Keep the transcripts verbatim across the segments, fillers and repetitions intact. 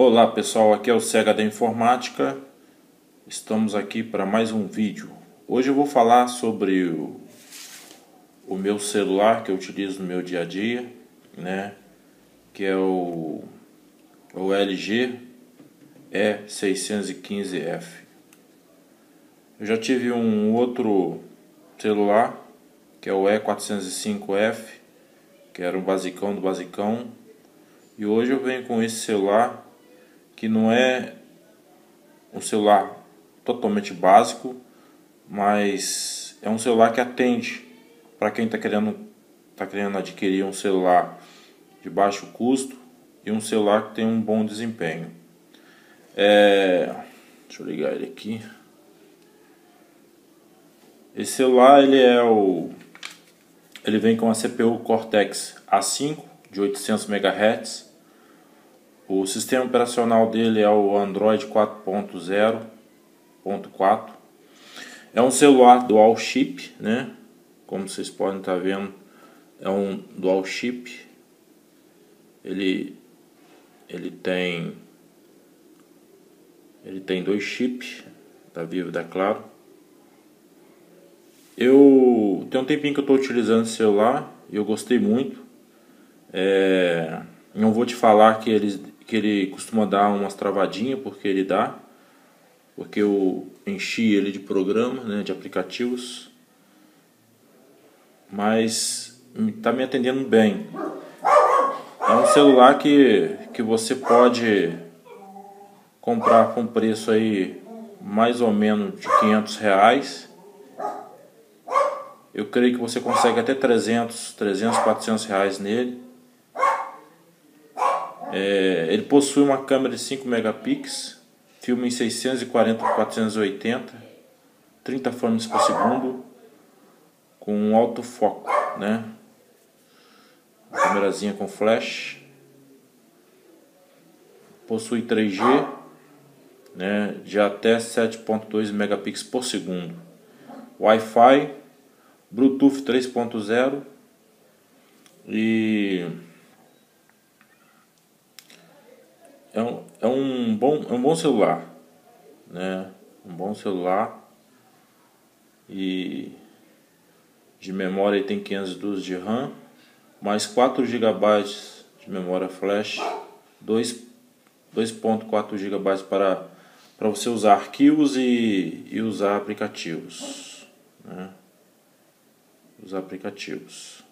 Olá pessoal, aqui é o Cega da Informática. Estamos aqui para mais um vídeo. Hoje eu vou falar sobre o, o meu celular que eu utilizo no meu dia a dia, né? Que é o, o L G E seiscentos e quinze F. Eu já tive um outro celular que é o E quatrocentos e cinco F, que era um basicão do basicão. E hoje eu venho com esse celular que não é um celular totalmente básico, mas é um celular que atende para quem está querendo, tá querendo adquirir um celular de baixo custo e um celular que tem um bom desempenho. É, deixa eu ligar ele aqui. Esse celular ele é o, ele vem com a C P U Cortex A cinco de oitocentos megahertz. O sistema operacional dele é o Android quatro ponto zero ponto quatro. É um celular dual chip, né? Como vocês podem estar vendo, é um dual chip. Ele ele tem ele tem dois chips, da Vivo e da Claro. Eu tem um tempinho que eu estou utilizando esse celular e eu gostei muito. É, não vou te falar que ele que ele costuma dar umas travadinhas, porque ele dá, porque eu enchi ele de programa, né, de aplicativos, mas está me atendendo bem. É um celular que, que você pode comprar com preço aí mais ou menos de quinhentos reais. Eu creio que você consegue até trezentos, quatrocentos reais nele. É, ele possui uma câmera de cinco megapixels, filma em seiscentos e quarenta por quatrocentos e oitenta, trinta frames por segundo, com um autofoco, né? A câmerazinha com flash. Possui três G, né, de até sete ponto dois megapixels por segundo. Wi-Fi, Bluetooth três ponto zero e é um, é um bom é um bom celular, né? Um bom celular. E de memória ele tem quinhentos e doze de RAM, mais quatro gigabytes de memória flash, dois ponto quatro gigabytes para para você usar arquivos e, e usar aplicativos, né? Usar aplicativos.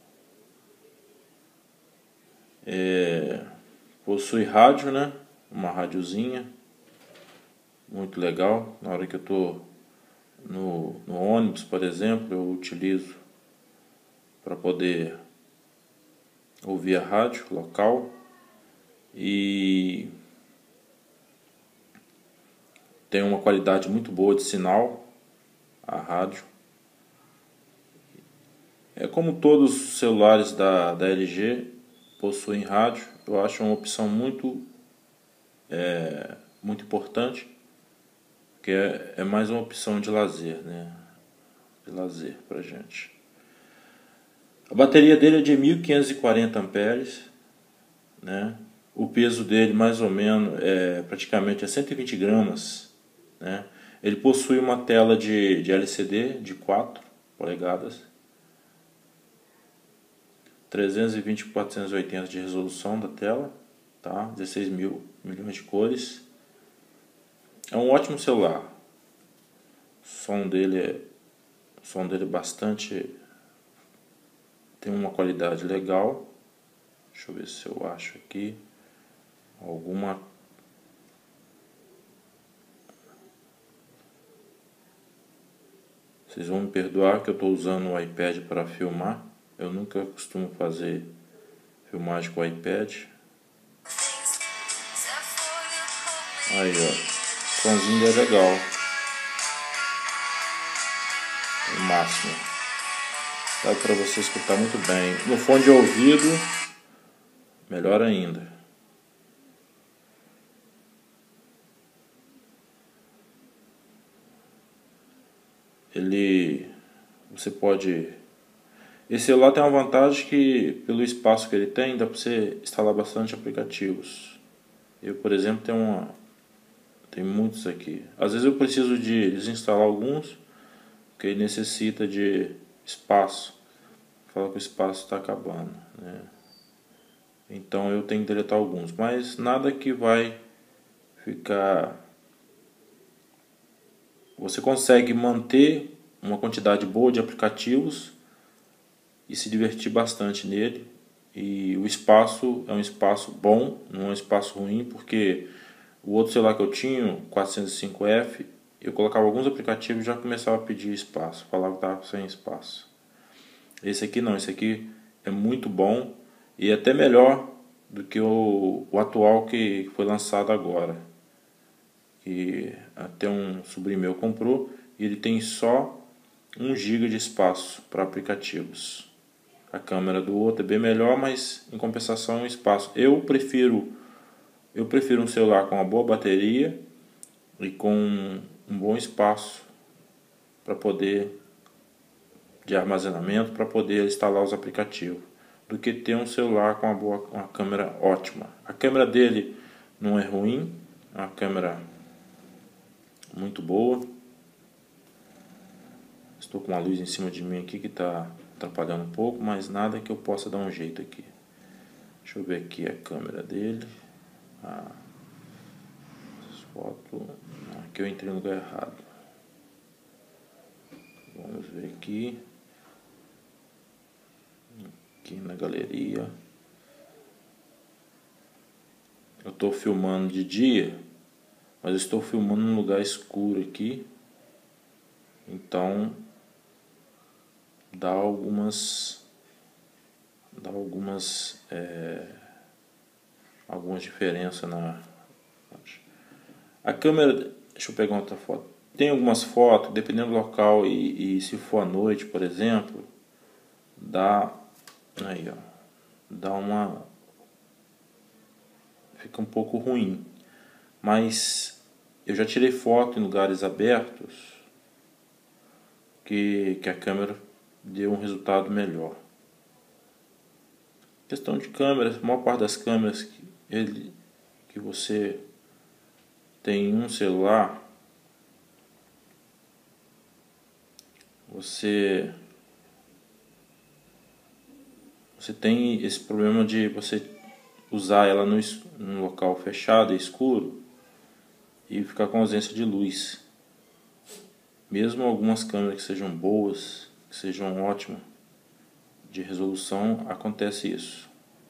É, possui rádio, né? Uma rádiozinha muito legal. Na hora que eu estou no, no ônibus, por exemplo, eu utilizo para poder ouvir a rádio local. E tem uma qualidade muito boa de sinal a rádio. É como todos os celulares da, da L G possuem rádio. Eu acho uma opção muito é, muito importante, porque é, é mais uma opção de lazer, né? De lazer pra gente. A bateria dele é de mil quinhentos e quarenta amperes, né? O peso dele mais ou menos é praticamente é cento e vinte gramas, né? Ele possui uma tela de, de L C D de quatro polegadas, trezentos e vinte por quatrocentos e oitenta de resolução da tela, tá? dezesseis mil milhões de cores. É um ótimo celular. O som dele é, o som dele é bastante, tem uma qualidade legal. Deixa eu ver se eu acho aqui alguma. Vocês vão me perdoar que eu estou usando o iPad para filmar. Eu nunca costumo fazer filmagem com o iPad. Aí, ó, o somzinho é legal. O máximo. Dá para você escutar muito bem. No fone de ouvido, melhor ainda. Ele, você pode, esse celular tem uma vantagem que pelo espaço que ele tem, dá para você instalar bastante aplicativos. Eu, por exemplo, tenho uma, tem muitos aqui. Às vezes eu preciso de desinstalar alguns, porque ele necessita de espaço. Fala que o espaço está acabando, né? Então eu tenho que deletar alguns, mas nada que vai ficar. Você consegue manter uma quantidade boa de aplicativos e se divertir bastante nele. E o espaço é um espaço bom, não é um espaço ruim, porque o outro celular que eu tinha, o quatrocentos e cinco F, eu colocava alguns aplicativos e já começava a pedir espaço, falava que estava sem espaço. Esse aqui não, esse aqui é muito bom e até melhor do que o, o atual que foi lançado agora. Que até um sobrinho meu comprou e ele tem só um giga de espaço para aplicativos. A câmera do outro é bem melhor, mas em compensação é um espaço. Eu prefiro, eu prefiro um celular com uma boa bateria e com um bom espaço para poder de armazenamento para poder instalar os aplicativos, do que ter um celular com uma boa, uma câmera ótima. A câmera dele não é ruim, é uma câmera muito boa. Estou com uma luz em cima de mim aqui que está atrapalhando um pouco, mas nada que eu possa dar um jeito aqui. Deixa eu ver aqui a câmera dele. Ah, foto. Aqui eu entrei no lugar errado. Vamos ver aqui. Aqui na galeria. Eu estou filmando de dia, mas eu estou filmando num lugar escuro aqui. Então dá algumas dá algumas é, algumas diferenças na a câmera. Deixa eu pegar outra foto. Tem algumas fotos, dependendo do local e, e se for à noite, por exemplo, dá aí, ó, dá uma fica um pouco ruim. Mas eu já tirei foto em lugares abertos que, que a câmera deu um resultado melhor. Questão de câmeras, a maior parte das câmeras que, ele, que você tem em um celular, você você tem esse problema de você usar ela no, num local fechado e escuro e ficar com ausência de luz. Mesmo algumas câmeras que sejam boas, que sejam ótimas de resolução, acontece isso,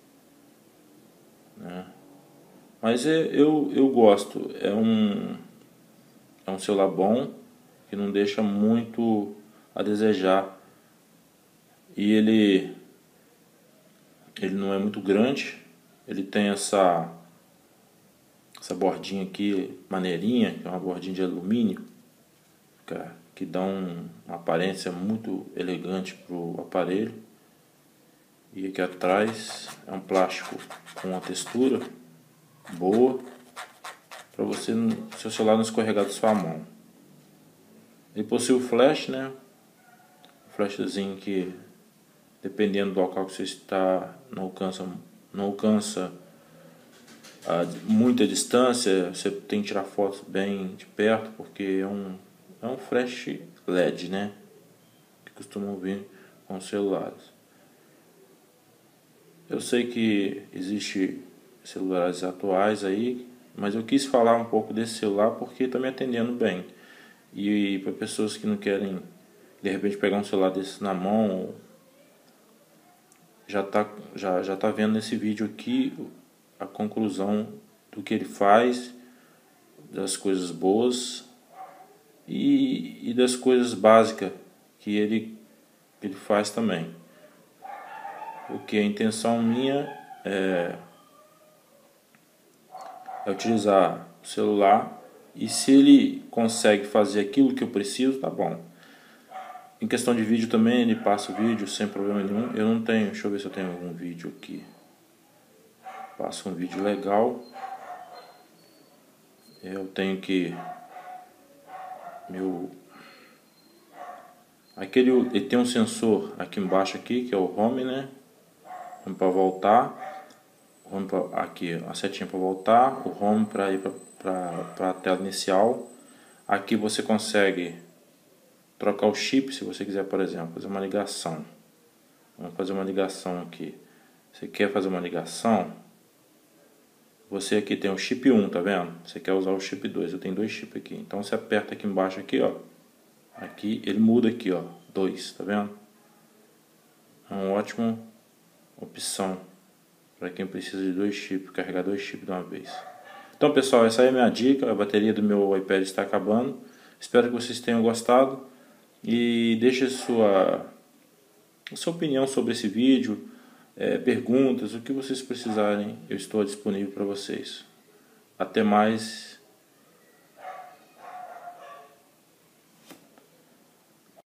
né? Mas é, eu, eu gosto, é um, é um celular bom, que não deixa muito a desejar, e ele, ele não é muito grande, ele tem essa, essa bordinha aqui, maneirinha, que é uma bordinha de alumínio, que dá um, uma aparência muito elegante para o aparelho. E aqui atrás é um plástico com uma textura boa para você, seu celular não escorregar da sua mão. Ele possui o flash, né? Um flashzinho que, dependendo do local que você está, não alcança, não alcança a muita distância. Você tem que tirar fotos bem de perto, porque é um, é um flash L E D, né? Que costumam vir com os celulares. Eu sei que existe celulares atuais aí, mas eu quis falar um pouco desse celular porque está me atendendo bem. E para pessoas que não querem de repente pegar um celular desse na mão, já tá, já, já tá vendo nesse vídeo aqui a conclusão do que ele faz, das coisas boas e, e das coisas básicas que ele, que ele faz também. O que a intenção minha é, é utilizar o celular, e se ele consegue fazer aquilo que eu preciso, tá bom. Em questão de vídeo também, ele passa o vídeo sem problema nenhum. Eu não tenho, deixa eu ver se eu tenho algum vídeo aqui. Passa um vídeo legal. Eu tenho que meu aquele ele tem um sensor aqui embaixo aqui, que é o home, né? Para voltar. home pra, aqui a setinha para voltar, o home para ir para a tela inicial. Aqui você consegue trocar o chip se você quiser, por exemplo, fazer uma ligação. Vamos fazer uma ligação aqui. Você quer fazer uma ligação? Você aqui tem o chip um, tá vendo? Você quer usar o chip dois, eu tenho dois chips aqui. Então você aperta aqui embaixo aqui, ó. Aqui ele muda aqui, ó, dois, tá vendo? É uma ótima opção para quem precisa de dois chips, carregar dois chips de uma vez. Então, pessoal, essa é a minha dica. A bateria do meu iPad está acabando. Espero que vocês tenham gostado e deixe sua sua opinião sobre esse vídeo, é, perguntas, o que vocês precisarem, eu estou disponível para vocês. Até mais.